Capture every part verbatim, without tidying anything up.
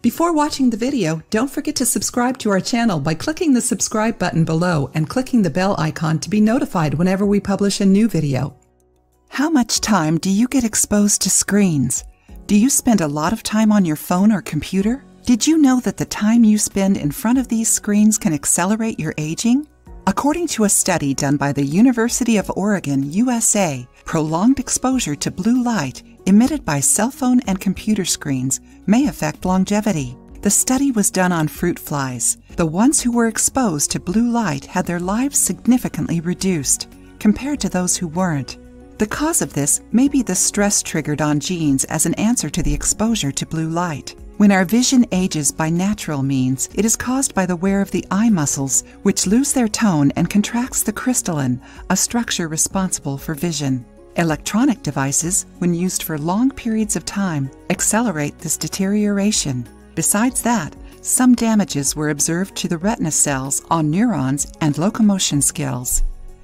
Before watching the video, don't forget to subscribe to our channel by clicking the subscribe button below and clicking the bell icon to be notified whenever we publish a new video. How much time do you get exposed to screens? Do you spend a lot of time on your phone or computer? Did you know that the time you spend in front of these screens can accelerate your aging? According to a study done by the University of Oregon, U S A, prolonged exposure to blue light emitted by cell phone and computer screens may affect longevity. The study was done on fruit flies. The ones who were exposed to blue light had their lives significantly reduced compared to those who weren't. The cause of this may be the stress triggered on genes as an answer to the exposure to blue light. When our vision ages by natural means, it is caused by the wear of the eye muscles, which lose their tone and contracts the crystallin, a structure responsible for vision. Electronic devices, when used for long periods of time, accelerate this deterioration. Besides that, some damages were observed to the retina cells on neurons and locomotion skills.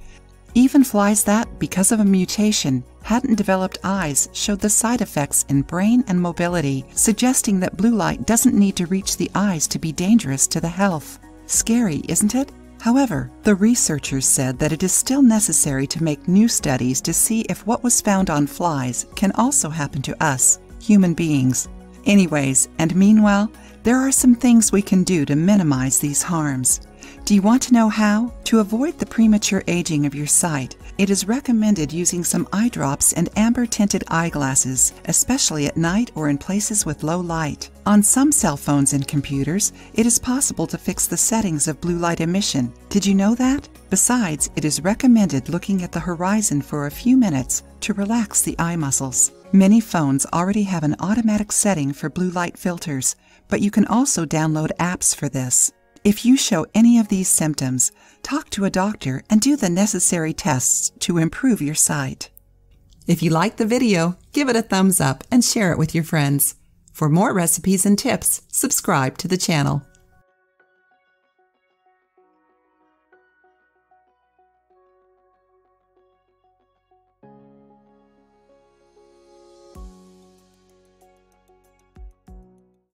Even flies that, because of a mutation, hadn't developed eyes showed the side effects in brain and mobility, suggesting that blue light doesn't need to reach the eyes to be dangerous to the health. Scary, isn't it? However, the researchers said that it is still necessary to make new studies to see if what was found on flies can also happen to us, human beings. Anyways, and meanwhile, there are some things we can do to minimize these harms. Do you want to know how? To avoid the premature aging of your sight, it is recommended using some eye drops and amber-tinted eyeglasses, especially at night or in places with low light. On some cell phones and computers, it is possible to fix the settings of blue light emission. Did you know that? Besides, it is recommended looking at the horizon for a few minutes to relax the eye muscles. Many phones already have an automatic setting for blue light filters, but you can also download apps for this. If you show any of these symptoms, talk to a doctor and do the necessary tests to improve your sight. If you liked the video, give it a thumbs up and share it with your friends. For more recipes and tips, subscribe to the channel.